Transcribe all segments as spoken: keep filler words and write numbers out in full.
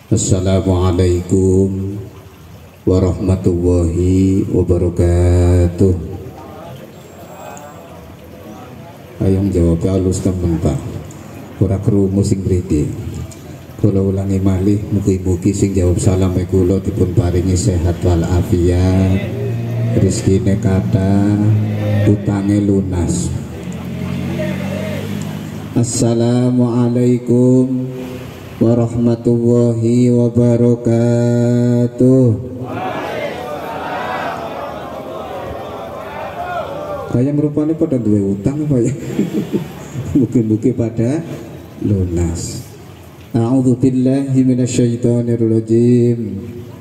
Assalamualaikum warahmatullahi wabarakatuh. Ayong jawab halus temen Pak. Ora krungu sing mriki. Kula ulangi malih, mugi-mugi sing jawab salam e kula dipun paringi sehat wal afiat, rezekine kathah, utange lunas. Assalamualaikum warahmatullahi wabarakatuh. Kayak rupanya pada duwe utang apa ya? Mungkin-mungkin pada lunas. A'udzu billahi minasyaitonir rajim.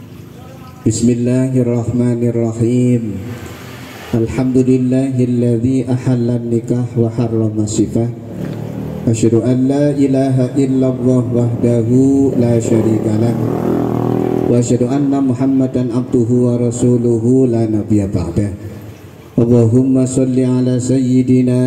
Bismillahirrahmanirrahim. Alhamdulillahilladzi ahallan nikah wa harrama sifah. Asyhadu an la ilaha illallah wahdahu la syarikalah wa asyhadu anna Muhammadan abduhu wa rasuluhu la nabiyya ba'dah. Allahumma shalli ala sayyidina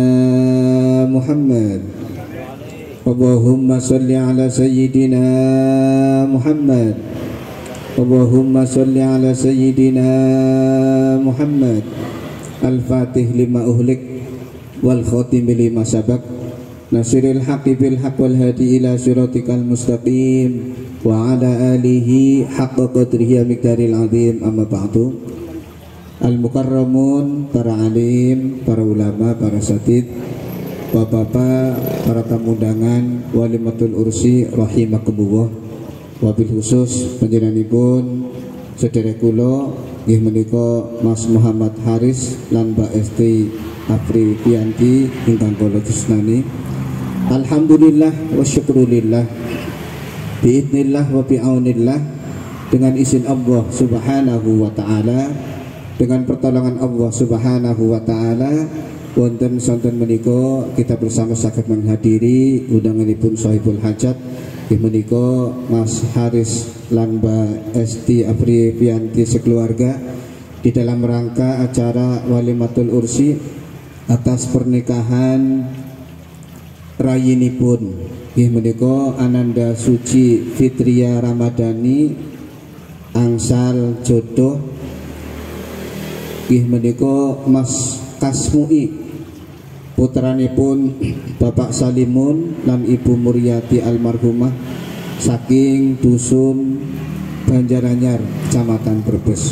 Muhammad. Allahumma shalli ala sayyidina Muhammad. Allahumma shalli ala sayyidina Muhammad. Al-Fatih lima uhlik wal khatim lima sabaq. Nasiril haqqi bil haqq wal hadi ila siratikal mustaqim wa ala alihi haqqa qadrihi miqdaril azim. Amma ba'du. Al mukarramun, para alim, para ulama, para satid, bapak-bapak, para tamu undangan, walimatul ursi rahimakumullah. Wabil khusus panjenenganipun sedherek kula nggih menika Mas Muhammad Haris lan Mbak Esti Afriyanti ingkang kula tresnani. Alhamdulillah wa syukrulillah biidznillah wa bi'aunillah, dengan izin Allah subhanahu wa ta'ala, dengan pertolongan Allah subhanahu wa ta'ala, wonten sonten menika kita bersama saged menghadiri undanganipun sahibul hajat inggih menika Mas Haris lan Mbak Esti Afriyanti sekeluarga di dalam rangka acara walimatul ursi atas pernikahan rayinipun nggih menika Ananda Suci Fitria Ramadhani angsal jodoh nggih menika Mas Kasmui putranipun Bapak Salimun lan Ibu Muryati almarhumah saking dusun Banjaranyar Kecamatan Brebes.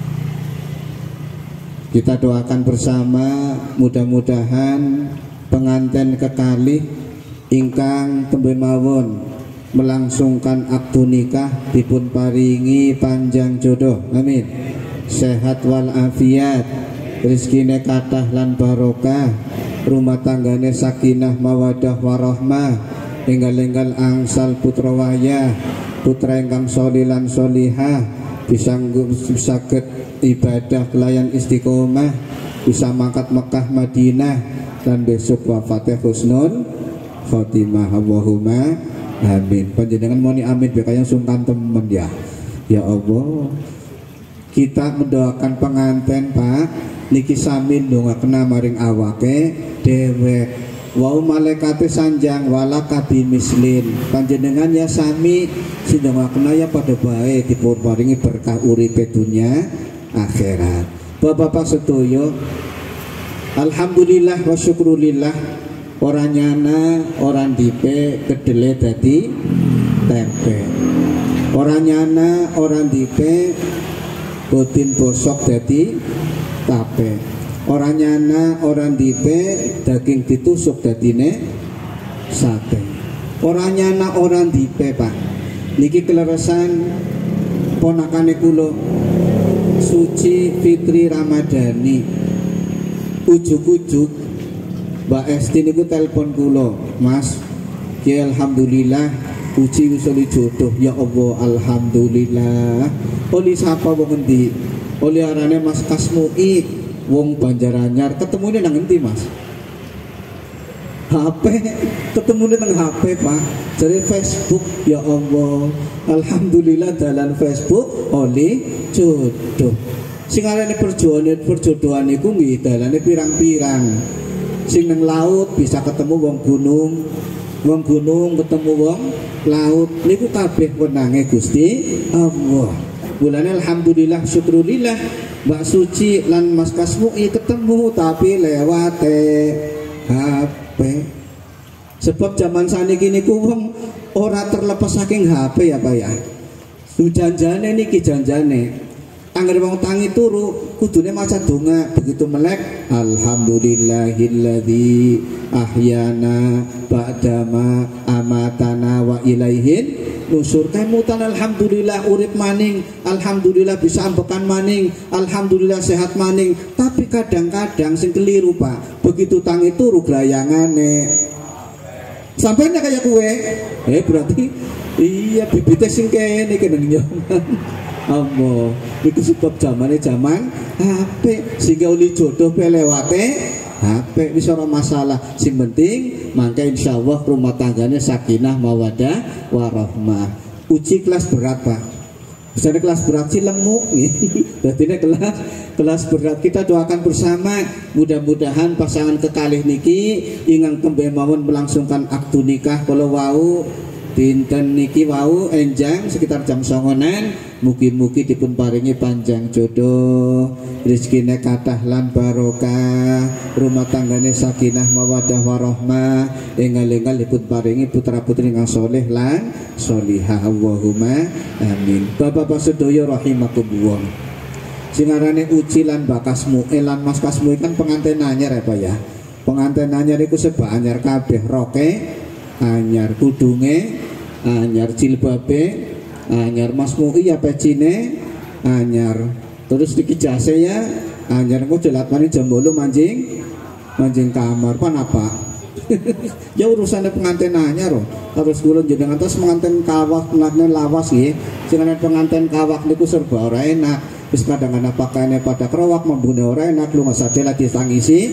Kita doakan bersama mudah-mudahan pengantin kekalih ingkang tembe mawon melangsungkan akdu nikah dipun paringi panjang jodoh, amin, sehat wal afiat, rezekine kathah lan barokah, rumah tanggane sakinah mawadah warahmah, enggal-enggal angsal putra wayah, putra ingkang sholih lan sholihah, bisa saged ibadah kelayan istiqomah, bisa mangkat Mekah Madinah, dan besok wafatnya husnul khotimah. Allahumma amin. Panjenengan moni amin bekaya sungkan temen ya. Ya Allah, kita mendoakan pengantin Pak niki sami ndongakna maring awake dewek. Wa malaikate sanjang wala kabi mislin. Panjenengan ya sami sindongakna ya pada bae dipun paringi berkah uripe dunya akhirat. Bapak-bapak sedaya, alhamdulillah wa syukrulillah, orang nyana orang dipe kedele dadi tempe, orang nyana orang dipe botin bosok dadi tape, orang nyana orang dipe daging ditusuk dadine sate, orang nyana orang dipe Pak niki keleresan ponakane kula Suci Fitri Ramadhani. Ujuk-ujuk Mbak Esti niku telepon kula, Mas, ya alhamdulillah uji usuli jodoh. Ya Allah, alhamdulillah. Oli sapa wong endi? Oli arane Mas Kasmui wong Banjaranyar. Ketemune nang endi, Mas? H P, ketemune nang H P, Pak. Dari Facebook. Ya Allah, alhamdulillah dalan Facebook oli jodoh. Sing arane perjodohan perjodohan iku nggih dalane pirang-pirang. Sing nang laut bisa ketemu wong gunung wong gunung ketemu wong laut niku kabeh wenange Gusti Allah. Mulane alhamdulillah syukurillah Mbak Suci lan Mas Kasmui ketemu tapi lewat H P. Sebab zaman saniki niku wong ora terlepas saking H P ya Pak ya. Janjane niki janjane angger wong tangi turu kudune maca donga begitu melek alhamdulillahilladzi ahyana ba'dama amatana wa ilaihin nusur. Kemutan alhamdulillah urip maning, alhamdulillah bisa ambekan maning, alhamdulillah sehat maning. Tapi kadang-kadang sing keliru Pak, begitu tangi turu glayangane sampainya kayak kue eh berarti iya bibitnya sing kene kene nyoman. Ambo, itu sebab zamannya zaman H P sehingga uli jodoh pelewate H P wis ora masalah. Sing penting mangke insyaallah rumah tangganya sakinah mawadah warahmah. Uji kelas berat Pak. Misalnya kelas berat sih lemuk nih. Berarti kelas kelas berat kita doakan bersama. Mudah-mudahan pasangan kekalih niki ingkang kembali mawon melangsungkan akdu nikah kalau wau dinten niki wau enjang sekitar jam songonan. Mugi-mugi dipun paringi panjang jodoh, rezekine kathah lan barokah, rumah tanggane sakinah mawadah warahmah, enggal-enggal dipun paringi putra-putri ingkang saleh lan sholihah. Allahumma amin. Bapak-bapak sedaya rahimakumullah. Sing arane Uci lan Bakasmu lan Mas Kasmu kan pengantin anyar ya Pak ya. Pengantin anyar iku seba anyar kabeh, roke anyar, kudunge anyar, jilbabe anyar, Mas Mui ya pecine anyar, terus diki jase ya anyar. Engko dilatmani jam bolu mancing mancing kamar pan apa ya urusannya pengantin anyar loh. Harus kula jenengan terus pengantin kawak menakne lawas nggih. Jenengan pengantin kawak niku serba ora enak. Wis kadang-kadang pakaiane pada kerowak membune ora enak, lu nggak sadar lagi tangisi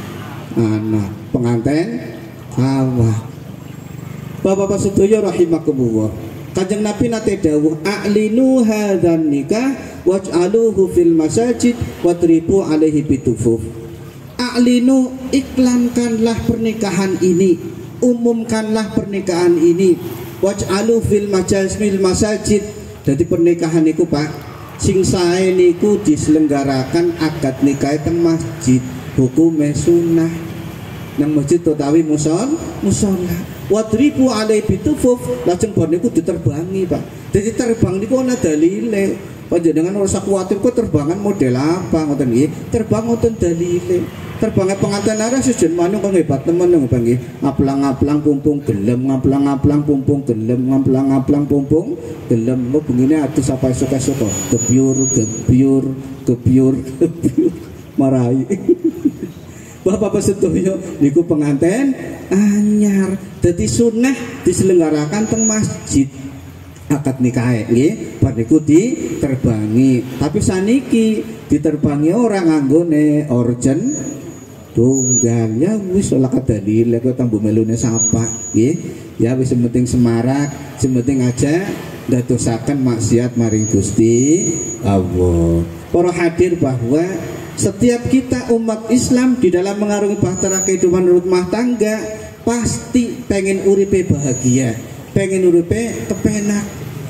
anak pengantin kawak. Bapak-bapak sedaya rahimakumullah. Kanjeng Nabi nate dawuh a'linu hadzan nikah waj'aluhu fil masajid watribu alaihi bitufuf. A'linu, iklankanlah pernikahan ini, umumkanlah pernikahan ini, waj'alu fil masajid. Jadi pernikahan niku Pak sing sae niku diselenggarakan akad nikah teng masjid, hukume sunnah nang masjid utawi muson musola. Wadribu alai bitufuf, lajeng bar niku diterbangi Pak. Jadi terbang niku ana dalile. Panjenengan ora usah kuwatir kok terbangan model apa ngoten nggih. Terbang ngoten dalile. Terbange pengantin arek sejen manung kok hebat temen nggih Pak nggih. Ngaplang-ngaplang pumpung gelem, ngaplang-ngaplang pumpung gelem, ngaplang-ngaplang pumpung gelem. Mo bengine atus apa esuk-esuk kok. Gebyur, gebyur, gebyur, gebyur. Marai. Bapak-bapak sedaya niku pengantin anyar. Dadi sunnah diselenggarakan teng masjid akad nikah nggih bar niku diterbangi. Tapi saniki diterbangi orang nganggone orjen tunggal ya wis ora kadalile kok tambu melune sapa nggih. Ya wis penting semarak, penting aja ndadosaken maksiat maring Gusti Allah. Para hadir bahwa setiap kita umat Islam di dalam mengarungi bahtera kehidupan rumah tangga pasti pengen uripe bahagia, pengen uripe kepenak.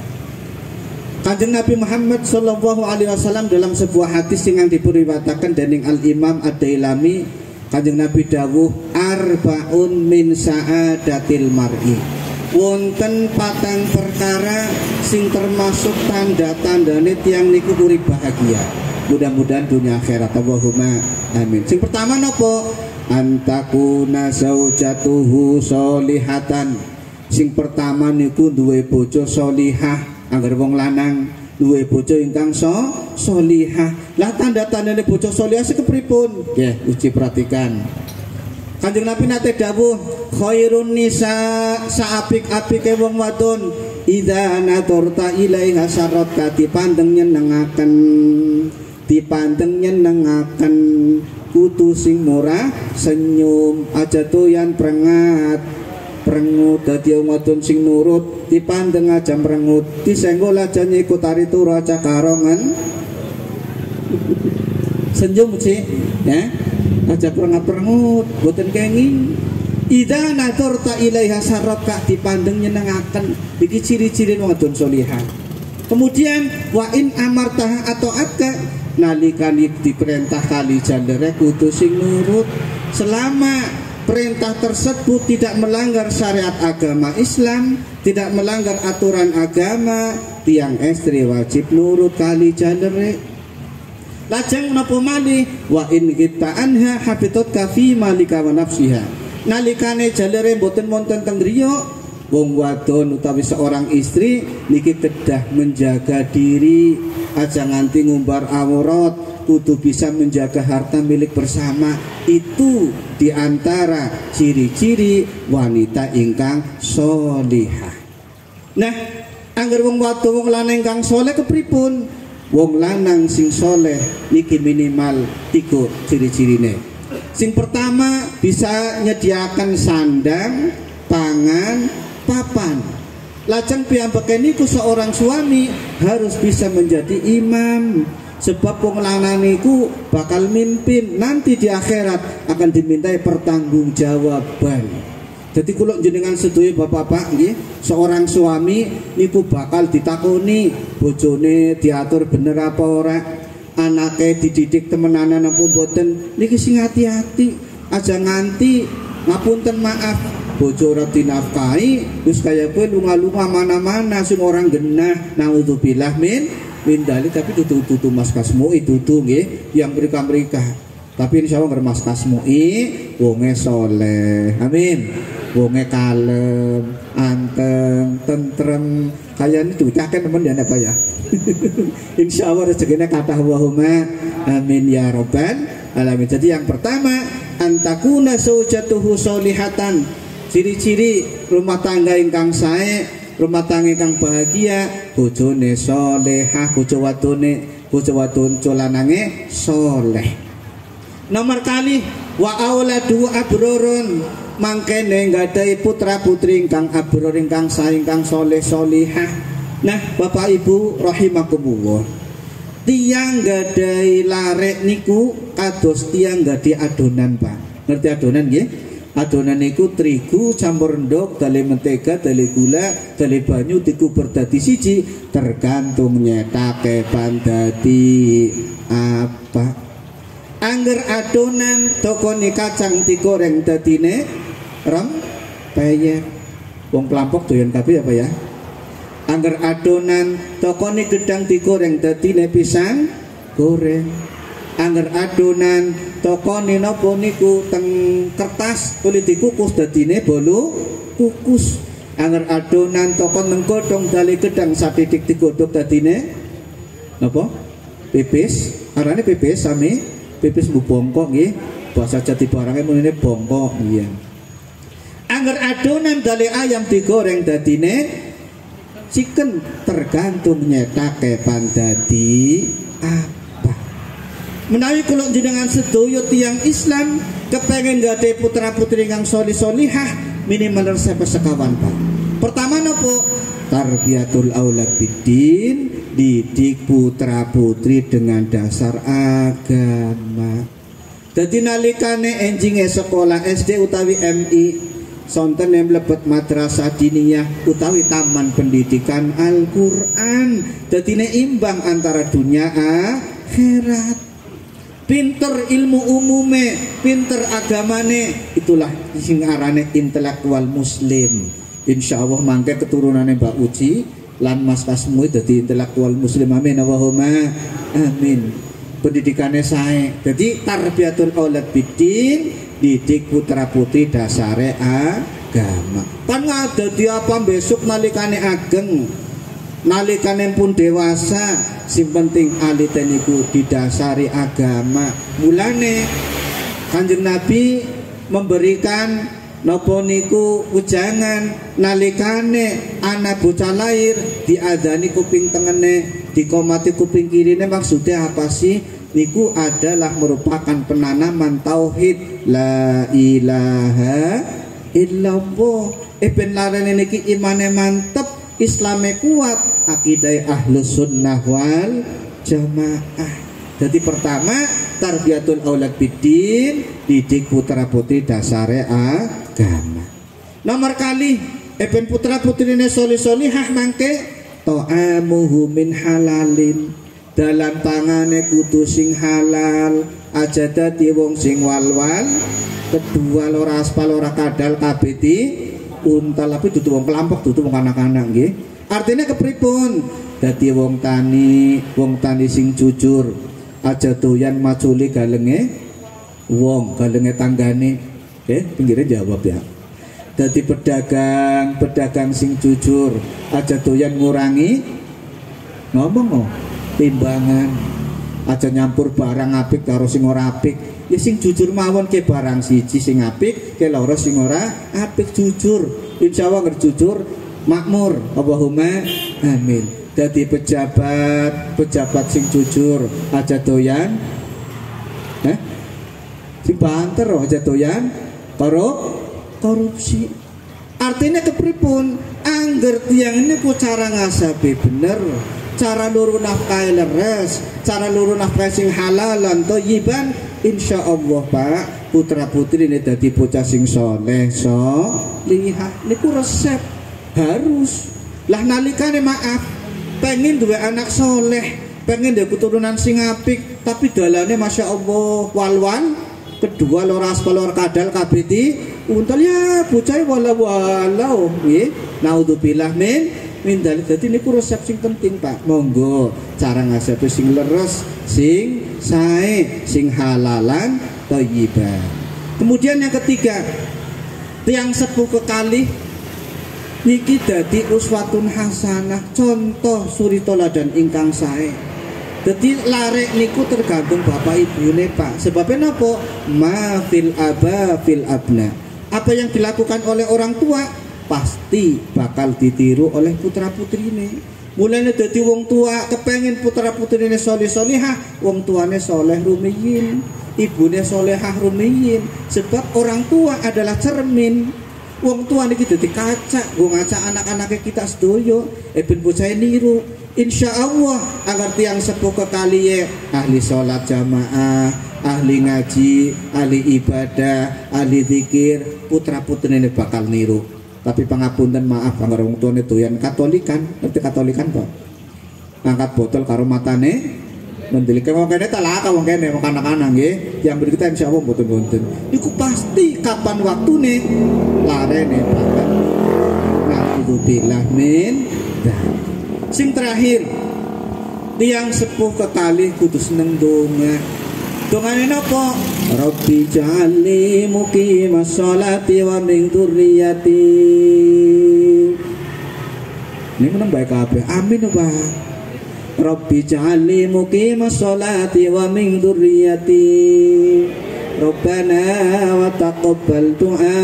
Kanjeng Nabi Muhammad Shallallahu Alaihi Wasallam dalam sebuah hadis yang diperiwayatkan dening Al Imam Ad-Dailami, Kanjeng Nabi dawuh arbaun min sa'adatil mar'i. Wonten patang perkara sing termasuk tanda-tandane tiang niku urip bahagia. Mudah-mudahan dunia akhirat. Allahumma amin. Sing pertama nopo? Antakuna zaujatuhu solihatan. Sing pertama niku duwe bojo solihah. Angger wong lanang duwe bojo ingkang so solihah. Lah tanda-tandane bojo solihah sekepripun? Ya, uji perhatikan. Kanjeng Nabi nate dawuh khairun nisa saapik-apike wong wadon idza nadarta ilaiha sarat dipandeng nyenengaken dipandeng nyenengaken kudu sing murah senyum aja doyan prengat prengut dadi wong wadon sing nurut dipandeng aja prengut disenggol aja nyikut ari turu aja karongan senyum sih ya aja prengat prengut boten kenging Idza nadarta ilaiha sarraka, dipandeng nyenengaken. Iki ciri-ciri wong wadon salihah. Kemudian wa in amartah atau atka, nalikane diperintah kali jalere kudu sing nurut. Selama perintah tersebut tidak melanggar syariat agama Islam, tidak melanggar aturan agama, tiang istri wajib nurut kali jalere. Lajeng napa malih wa in kita anha habitat kafi malika wa nafsiha. Nalikane jalere mboten wonten teng griya, wong wadon utawi seorang istri niki kedah menjaga diri, aja nganti ngumbar aurat, kudu bisa menjaga harta milik bersama. Itu diantara ciri-ciri wanita ingkang solihah. Nah, angger wong wadon wong lanang ingkang soleh kepripun? Wong lanang sing soleh niki minimal tiga ciri-cirine. Sing pertama, bisa nyediakan sandang, pangan, papan. Lajeng piyambake niku seorang suami harus bisa menjadi imam, sebab wong lanang niku bakal mimpin nanti di akhirat, akan dimintai pertanggungjawaban. Jadi kula jenengan sedaya bapak-bapak nggih, seorang suami niku bakal ditakoni bojone diatur bener apa ora, anaknya dididik temenanan apa mboten. Niki sing hati-hati, aja nganti ngapunten maaf bojo ora dinafkahi wis kaya kowe lunga-lunga mana-mana sing orang genah, naudzubillah min min dalik. Tapi tutu-tutu Mas Kasmui dudu nggih yang mereka-mereka, tapi insyaallah nggak Mas Kasmui wonge soleh, amin, wonge kalem, anteng, tentrem, kalian itu caket temen ya apa ya. Insya Allah rezekinya kata Allahumma amin ya robbal alamin. Jadi yang pertama, antakuna saujatuhu solihatan. Ciri-ciri rumah tangga ingkang sae, rumah tangga ingkang bahagia, bojone solehah, bojo wadone, bojo wadon lanange soleh. Nomor kali wa auladu abrorun, mangkene nggadahi putra putri ingkang abror, ingkang sae, ingkang soleh solihah. Nah, Bapak Ibu rahimakumullah, tiang gadai larek niku kados tiang gadai adonan, Pak. Ngerti adonan nggih? Adonan niku terigu campur endog, dale mentega, dale gula, dale banyu dikubur dadi siji, tergantung nyetake pan dadi apa. Angger adonan tokone kacang digoreng dadine rempeyek. Wong pelampok doyan kabeh apa ya? Angger adonan tokone gedang digoreng dadine pisang goreng. Angger adonan tokone napa niku teng kertas kulit dikukus dadine bolu kukus. Angger adonan tokon menggodhong dale gedang satitik digodhog dadine napa? Pipis. Arane pipis sami pipis bu bongkok nggih. Bahasa Jati Barange menene bongkok iya. Angger adonan dale ayam digoreng dadine chicken, tergantung nyetake pandadi apa. Menawi kula jenengan sedaya tiyang Islam kepengen gadhe putra putri kang solih solihah, minimal resep sekawan, Pak. Pertama nopo? Tarbiyatul aulad bidin, didik putra putri dengan dasar agama. Dadi nalikane enjinge sekolah S D utawi M I, sonten yang mlebet madrasah diniyah utawi taman pendidikan Al-Qur'an, dadine imbang antara dunia akhirat. Pinter ilmu umume, pinter agamane, itulah sing arane intelektual muslim. Insya Allah mangke keturunannya Mbak Uci lan Mas Kasmui dadi intelektual muslim, amin Allahumma amin. Pendidikannya sae, jadi tarbiyatul aulad bidin, didik putra putri dasare agama. Pan ngadadi apa besok nalikane ageng, nalikane pun dewasa, sing penting alite niku didasari agama. Mulane Kanjeng Nabi memberikan napa niku ujangan nalikane anak bocah lahir diadani kuping tengene, dikomati kuping kirine. Maksudnya apa sih? Niku adalah merupakan penanaman tauhid la ilaha illallah. Eh ben larene niki imane mantep, Islame kuat, akidah ahlus sunnah wal jamaah. Jadi pertama tarbiyatul aulad biddin, didik putra putri dasare agama. Nomor kali eben putra putrine solih solihah mangke ta'amuhu min halalin, dalam pangane kudu sing halal, aja dadi wong sing walwal, kedua lora aspal ora kadal kabeti untal, tapi dudu wong kelampok, dudu wong anak-anak nggih. Artinya kepripun? Dadi wong tani, wong tani sing jujur, aja doyan maculi galenge wong, galenge tanggane. Oke, pinggirnya jawab ya. Dadi pedagang, pedagang sing jujur, aja doyan ngurangi ngomong oh, timbangan, aja nyampur barang apik karo sing ora apik. Ya sing jujur mawon ke barang siji sing apik, ke loro sing ora apik, jujur. Insyaallah ngerjujur makmur. Allahumma amin. Dadi pejabat, pejabat sing jujur, aja doyan eh sing banter aja doyan karo korupsi. Artinya kepripun? Angger tiyang ini ku cara ngasabi bener, cara luru nafkah leres, cara luru nafkah sing halalan thayyiban, insyaallah Pak, putra putri ini dadi bocah sing soleh solihah. Niku resep harus. Lah nalikane maaf, pengen duwe anak soleh, pengen duwe keturunan sing apik, tapi dalane masya Allah walwan, kedua lora aspal lora kadal kabeti untal, ya bocah wala walau nggih. Naudzubillah min min dalik. Dadi niku resep sing penting Pak. Monggo cara ngasapi sing leres, sing sae, sing halalan thayyiban. Kemudian yang ketiga, tiang sepuh kekalih niki dadi uswatun hasanah, contoh suri toladan ingkang sae. Dadi larek niku tergantung bapak ibune Pak. Sebabnya napa? Ma fil aba fil abna. Apa yang dilakukan oleh orang tua pasti bakal ditiru oleh putra putrine. Mulane dadi wong tua kepengen putra putrine soleh solihah, wong tuane soleh rumiyin, ibune solehah rumiyin. Sebab orang tua adalah cermin. Wong tua niki dadi kaca, nggo ngaca anak-anake kita sedoyo, e ben bocah niru. Insyaallah agar tiang sepuh kekaliye ahli salat jamaah, ahli ngaji, ahli ibadah, ahli zikir, putra putrine bakal niru. Tapi pangapunten maaf anggar wong tuane doyan katolikan, ngerti katolikan kok. Ngangkat botol karo matane mendelik wong kene talaka wong kene wong anak-anak nggih. Yang berikutnya insyaallah mboten-mboten. Iku pasti kapan waktune larene bakal. Naudzubillah min dzalik. Sing terakhir, tiang sepuh kekalih kudu seneng donga. Dongane napa? Rabbi ja'alni muqimas sholati wa min dzurriyyati. Ini meneng bae kabeh. Amin Pak. Rabbi ja'alni muqimas sholati wa min dzurriyyati. Rabbana wa taqabbal du'a.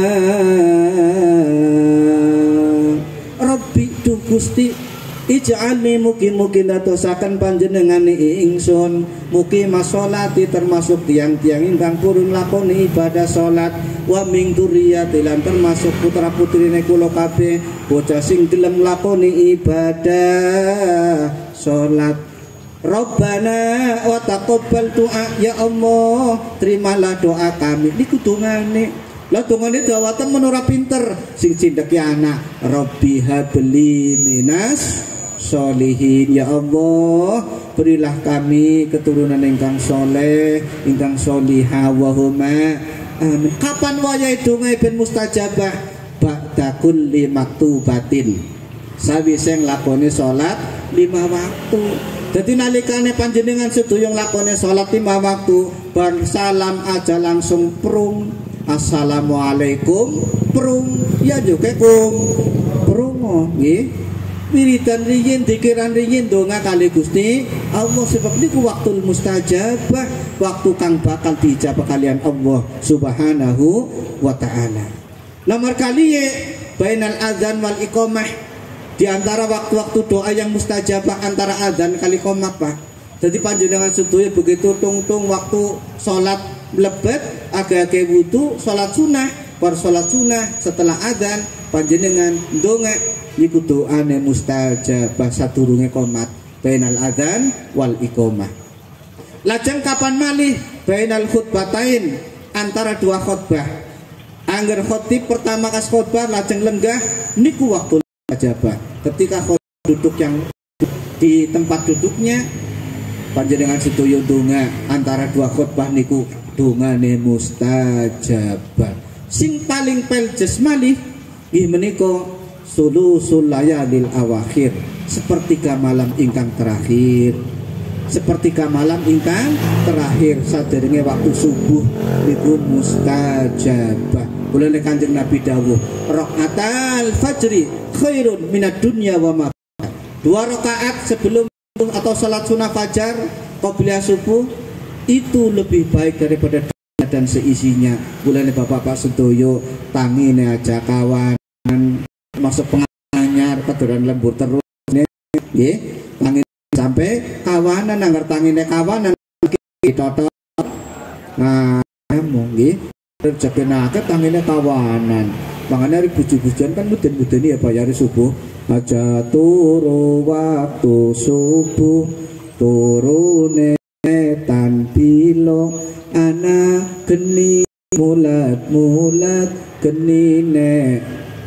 Rabbi tu Gusti ij'alni mugi-mugi ndadosaken panjenengan ingsun muqimas sholati, termasuk tiang-tiang ingkang purun lakoni ibadah salat, wa min dzurriyyati, lan termasuk putra putrine kula kabeh bocah sing gelem lakoni ibadah salat. Rabbana wa taqabbal du'a, ya Allah terimalah doa kami. Niku dongane. Lah dongane dawatan menora pinter sing cindeki anak. Rabbi habli minas solihin, ya Allah berilah kami keturunan ingkang soleh, ingkang solihah, wahuma amin. Kapan wayahe donga ben mustajabah? Ba'da kulli maktubatin, sawise nglakoni salat lima waktu. Jadi nalikane panjenengan sedaya nglakoni salat lima waktu, bar salam aja langsung prung assalamualaikum prung, ya juga kum prung nggih. Wiridan riyin, dikiran riyin, donga kali Gusti Allah. Sebab niku waktu mustajabah, waktu kang bakal dijabah kalian Allah subhanahu wa ta'ala. Nomor kali bainal adzan wal iqamah, di antara waktu-waktu doa yang mustajabah antara adzan kali iqamah Pak. Jadi panjenengan sedaya begitu tung-tung waktu salat mlebet agak-agak wudu salat sunah, bar salat sunah setelah adzan panjenengan donga iku doane mustajabah sadurunge qomat bainal adzan wal iqamah. Lajeng kapan malih bainal khutbatain, antara dua khutbah. Angger khotib pertama kas khutbah lajeng lenggah niku waktu ajabah. Ketika khotib duduk yang di tempat duduknya, panjenengan sedaya donga antara dua khutbah niku dongane mustajabah. Sing paling peljes malih nggih menika sulusul layalil awakhir, sepertiga malam ingkang terakhir. Sepertiga malam ingkang terakhir saderenge waktu subuh niku mustajabah. Kula nek Kanjeng Nabi dawuh, raqatal fajri khairun minad dunya wa ma. Dua rakaat sebelum atau salat sunah fajar qobliyah subuh itu lebih baik daripada dunia dan seisinya. Kula nek bapak-bapak sedoyo tangine aja kawan masuk penganyar keduran lembur terus nggih, tangine sampai kawanan anggar tangine kawanan ditotok. Nah, nggih rezekinake tangine kawanan. Mangane ari buju-bujuan kan muden-mudeni ya bayari subuh. Aja turu waktu subuh turune tan pilo ana geni mulat-mulat genine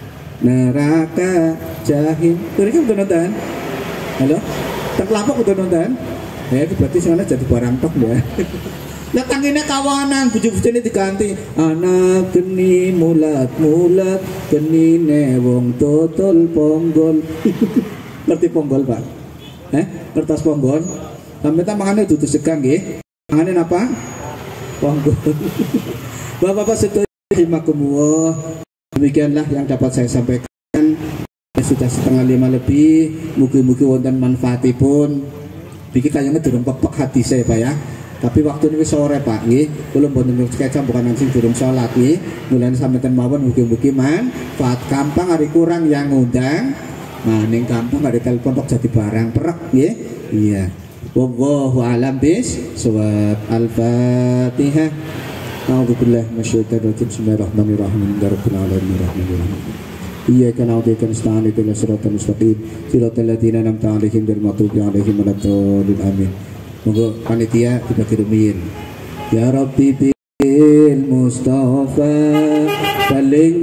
neraka jahim. Kira-kira udah nonton? Halo? Terkelapok udah nonton? Ya itu berarti sana jadi barang tok ya. Lah tangine kawanan buju-bujune diganti anak geni mulat-mulat genine wong totol ponggol. Ngerti ponggol, Pak? Eh, kertas ponggol. Sampai ta mangane dudu segang nggih. Mangane napa? Ponggol. Bapak-bapak sedaya rahimakumullah. Demikianlah yang dapat saya sampaikan. Sudah setengah lima lebih. Mugi-mugi wonten manfaatipun. Biki kayaknya durung pek-pek hati saya, Pak ya. Tapi waktu ini sore Pak nggih, kula mboten sketsa bukan sing durung salat nggih. Mulane sampeyan mawon mugi-mugi manfaat. Gampang hari kurang yang ngundang. Nah ning gampang hari telepon tok jadi barang perek nggih. Iya. Wallahu a'lam bis-shawab. Al-Fatihah. A'udzubillahi minasyaitonir rajim. Bismillahirrahmanirrahim. Rabbil alamin arrahmanirrahim. Iyyaka na'budu wa iyyaka nasta'in. Ihdinas siratal mustaqim. Siratal ladzina an'amta 'alaihim ghairil maghdubi 'alaihim waladdallin. Amin. Monggo panitia dibagi rumiyin. Ya Rabbi bil Mustafa baligh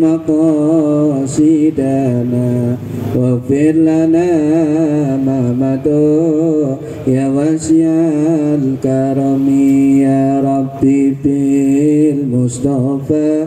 maqasidana waghfir lana ma madu ya wasi'al karami. Ya Rabbi bil Mustafa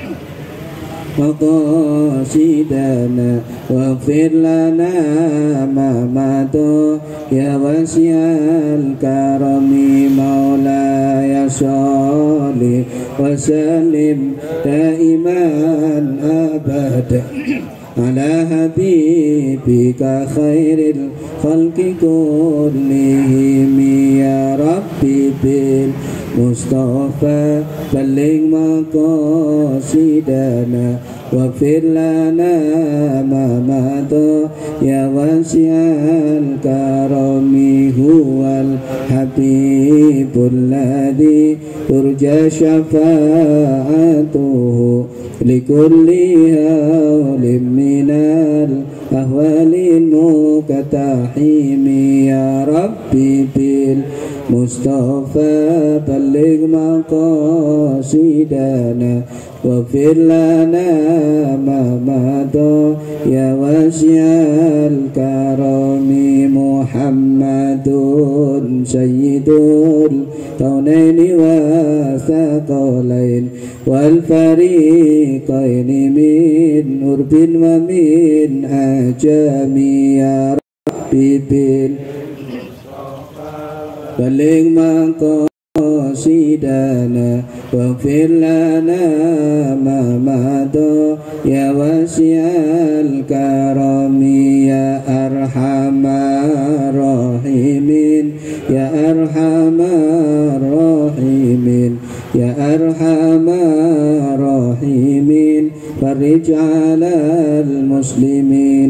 maqasidana waghfir lana ma madu ya wasi'al karami. Maulaya sholli wa sallim daiman abada ala habibika khairil khalqi kullihim. Ya Rabbi bil Mustafa baligh maqasidana waghfir lana ma madu ya wasi'al karami. Huwal habibul ladzi turja syafa'atuhu likulli hawlin minal ahwalil mukatahimi. Ya Rabbi bil Mustafa baligh maqasidana waghfir lana ma madu ya wasi'al karami. Muhammadun sayyidul kaunaini wa thaqalain wal fariqaini min urbin wa min ajami. Ya Rabbi bil baligh maqasidana waghfir lana ma madu ya wasi'al karami. Ya arhamar rahimin ya arhamar rahimin ya arhamar rahimin والرجال المسلمين.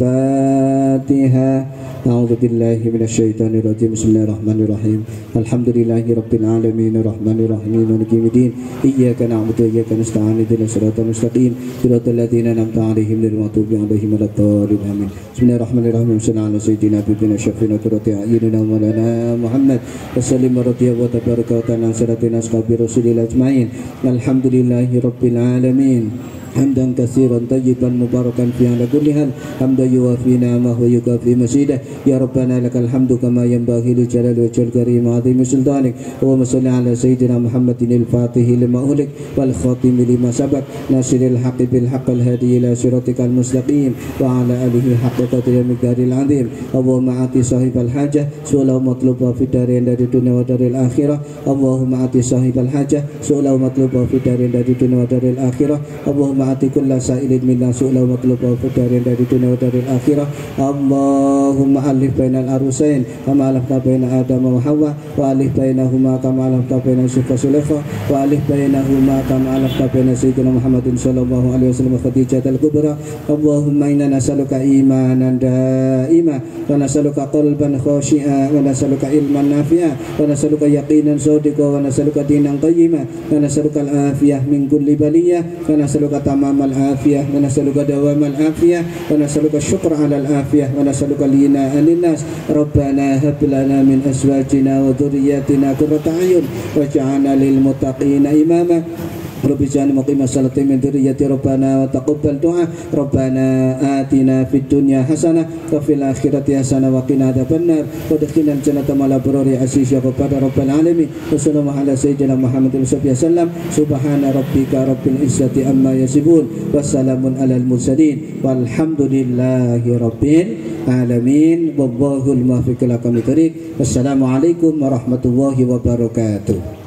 الفاتحة. أعوذ بالله من الشيطان الرجيم. بسم الله الرحمن الرحيم. الحمد لله رب العالمين الرحمن الرحيم مالك يوم الدين. إياك نعبد وإياك نستعين اهدنا الصراط المستقيم صراط الذين أنعمت عليهم غير المغضوب عليهم ولا الضالين آمين. بسم الله الرحمن الرحيم. صلى على سيدنا حبيبنا شفيعنا قرة أعيننا مولانا محمد وسلم ورضي الله تبارك وتعالى عن سادتنا أصحاب رسول الله أجمعين. الحمد لله رب العالمين حمدا كثيرا طيبا مباركا فيه على كل حال حمدا يوافي نعمه ويكافي مزيده. يا ربنا لك الحمد كما ينبغي لجلال وجهك الكريم وعظيم سلطانك. اللهم صل على سيدنا محمد الفاتح لما أغلق والخاتم لما سبق ناصر الحق بالحق الهادي إلى صراطك المستقيم وعلى آله حق قدر المقدار العظيم. اللهم آتِ صاحب الحاجة سؤال مطلوب في الدارين dari dunia wa daril akhirah. اللهم آتِ صاحب الحاجة سؤال مطلوب في الدارين dari dunia wa daril akhirah. اللهم Ma'ati kulla sa'ilin minna su'la wa matluba fudarin dari dunia wa daril akhirah. Allahumma alif bainal arusain kama alafta baina Adam wa Hawa wa alif bainahuma kama alafta baina Yusuf wa Sulaiman wa alif bainahuma kama alafta baina Sayyidina Muhammadin sallallahu alaihi wasallam wa Khadijah al-Kubra. Allahumma inna nas'aluka imanan da'ima wa nas'aluka qalban khashi'a wa nas'aluka ilman nafi'a wa nas'aluka yaqinan sadiqa wa nas'aluka dinan qayyima wa nas'aluka al-afiyah min kulli baliyah wa nas'aluka تمام العافية ونسألك دوام العافية ونسألك الشكر على العافية ونسألك الغنى عن الناس. ربنا هب لنا من أزواجنا وذرياتنا قرة أعين واجعلنا للمتقين إماما. رب اجعلني مقيم الصلاة من ذريتي ربنا وتقبل دعاء. ربنا آتنا في الدنيا حسنة وفي الآخرة حسنة وقنا عذاب النار وادخلنا الجنة مع الأبرار عزيز يا رب العالمين. وصلى الله على سيدنا محمد صلى الله عليه وسلم. سبحان ربك رب العزة عما يصفون وسلام على المرسلين والحمد لله رب العالمين. والله الموفق إلى أقوم الطريق. والسلام عليكم ورحمة الله وبركاته.